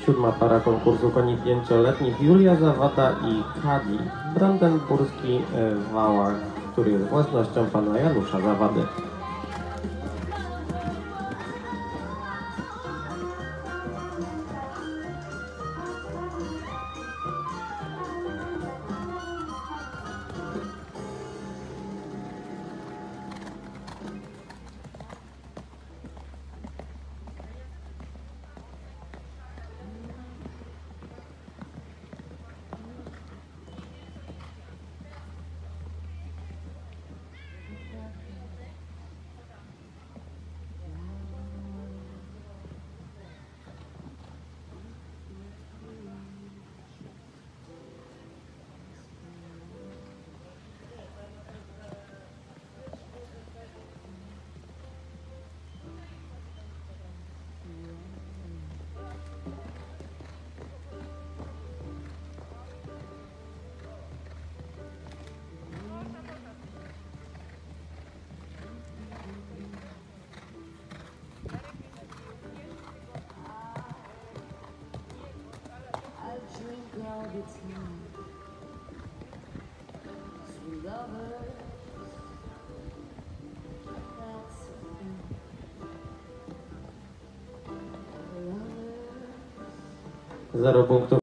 7. para konkursu koni 5-letnich Julia Zawada i Kadi brandenburski w Wałach, który jest własnością pana Janusza Zawady. Zero punktów.